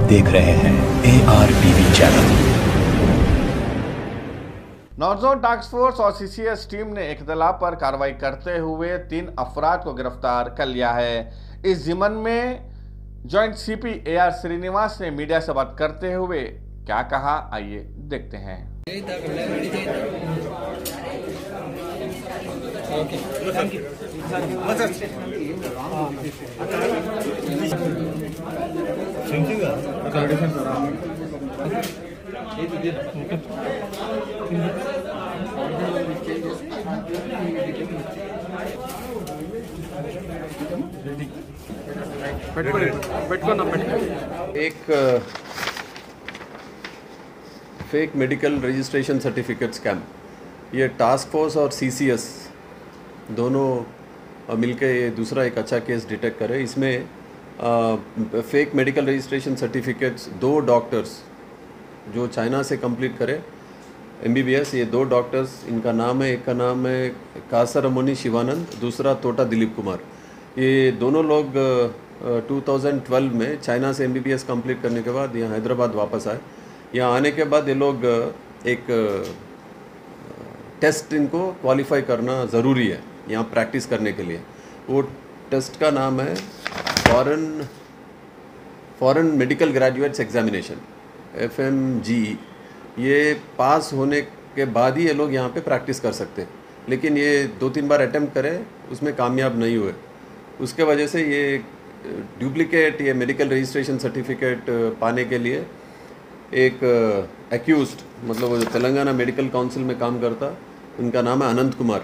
देख रहे हैं ARTV चैनल। नॉर्थ जोन टास्क फोर्स और CCS टीम ने एक इत्तला पर कार्रवाई करते हुए 3 अफराद को गिरफ्तार कर लिया है। इस जिमन में जॉइंट CP AR श्रीनिवास ने मीडिया से बात करते हुए क्या कहा, आइए देखते हैं। एक fake medical registration certificate scam, ये टास्क फोर्स और CCS दोनों मिलकर ये दूसरा एक अच्छा केस डिटेक्ट करे। इसमें fake medical registration certificates 2 doctors जो चाइना से कंप्लीट करे MBBS, ये 2 डॉक्टर्स, इनका नाम है, एक का नाम है कासरमोनी शिवानंद, दूसरा तोटा दिलीप कुमार। ये दोनों लोग 2012 में चाइना से MBBS कंप्लीट करने के बाद यहाँ हैदराबाद वापस आए। यहाँ आने के बाद ये लोग एक टेस्ट इनको क्वालिफाई करना ज़रूरी है यहाँ प्रैक्टिस करने के लिए। वो टेस्ट का नाम है foreign medical graduates examination FMGE। ये पास होने के बाद ही ये लोग यहाँ पे प्रैक्टिस कर सकते हैं, लेकिन ये 2-3 बार अटेम्प्ट करे, उसमें कामयाब नहीं हुए। उसके वजह से ये डुप्लीकेट ये मेडिकल रजिस्ट्रेशन सर्टिफिकेट पाने के लिए एक एक्यूज्ड, मतलब वो जो तेलंगाना मेडिकल काउंसिल में काम करता, उनका नाम है अनंत कुमार।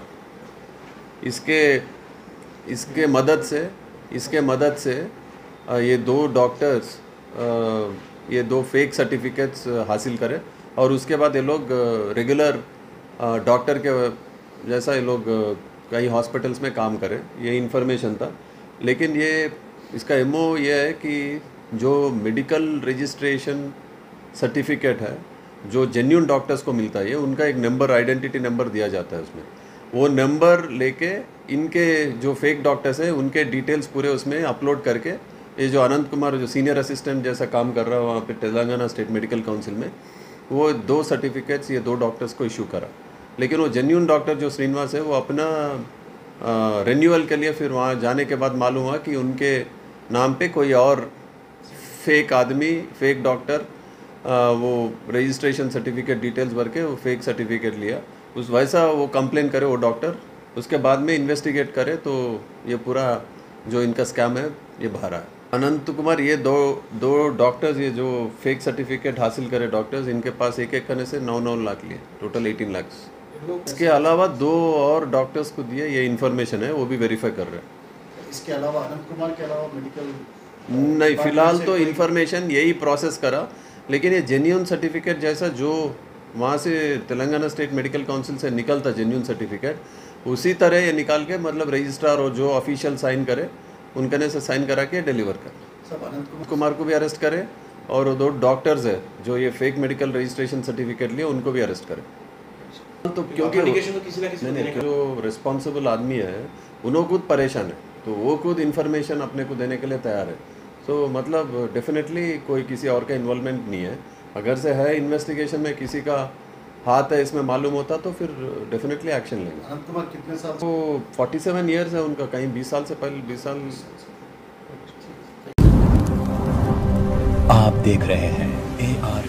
इसके मदद से ये 2 डॉक्टर्स ये 2 फेक सर्टिफिकेट्स हासिल करे और उसके बाद ये लोग रेगुलर डॉक्टर के जैसा ये लोग कई हॉस्पिटल्स में काम करें, ये इन्फॉर्मेशन था। लेकिन इसका MO ये है कि जो मेडिकल रजिस्ट्रेशन सर्टिफिकेट है जो जेन्युइन डॉक्टर्स को मिलता है, उनका एक नंबर, आइडेंटिटी नंबर दिया जाता है उसमें। वो नंबर लेके इनके जो फेक डॉक्टर्स हैं उनके डिटेल्स पूरे उसमें अपलोड करके, ये जो अनंत कुमार जो सीनियर असिस्टेंट जैसा काम कर रहा है वहाँ पे तेलंगाना स्टेट मेडिकल काउंसिल में, वो 2 सर्टिफिकेट्स ये 2 डॉक्टर्स को इशू करा। लेकिन वो जेन्युइन डॉक्टर जो श्रीनिवास है, वो अपना रिन्यूअल के लिए फिर वहाँ जाने के बाद मालूम हुआ कि उनके नाम पे कोई और फेक आदमी, फेक डॉक्टर वो रजिस्ट्रेशन सर्टिफिकेट डिटेल्स भर के वो फेक सर्टिफिकेट लिया। उस वैसा वो कंप्लेन करे वो डॉक्टर, उसके बाद में इन्वेस्टिगेट करे तो ये पूरा जो इनका स्कैम है ये बाहर आया। अनंत कुमार, ये दो डॉक्टर्स, ये जो फेक सर्टिफिकेट हासिल करे डॉक्टर्स, इनके पास एक करने से 9 लाख लिए, टोटल 18 लाख। इसके अलावा 2 और डॉक्टर्स को दिए, ये इन्फॉर्मेशन है, वो भी वेरीफाई कर रहे हैं। इसके अलावा अनंत कुमार के अलावा मेडिकल नहीं, फिलहाल तो इन्फॉर्मेशन यही प्रोसेस करा। लेकिन ये जेन्युइन सर्टिफिकेट जैसा जो वहाँ से तेलंगाना स्टेट मेडिकल काउंसिल से निकलता जेन्युइन सर्टिफिकेट, उसी तरह ये निकाल के, मतलब रजिस्ट्रार और जो ऑफिशियल साइन करे उनके से साइन करा के डिलीवर कर। अनंत कुमार को भी अरेस्ट करे और 2 डॉक्टर्स है जो ये फेक मेडिकल रजिस्ट्रेशन सर्टिफिकेट लिए, उनको भी अरेस्ट करे। तो क्योंकि जो रिस्पॉन्सिबल आदमी है उन्होंने खुद परेशान है, तो वो खुद इन्फॉर्मेशन अपने को देने के लिए तैयार है। तो मतलब डेफिनेटली कोई किसी और का इन्वॉल्वमेंट नहीं है। अगर से है इन्वेस्टिगेशन में किसी का हाथ है इसमें मालूम होता तो फिर डेफिनेटली एक्शन लेंगे। अनंत कुमार कितने साल? तो 47 ईयर्स है उनका, कहीं 20 साल से पहले 20 साल। आप देख रहे हैं AR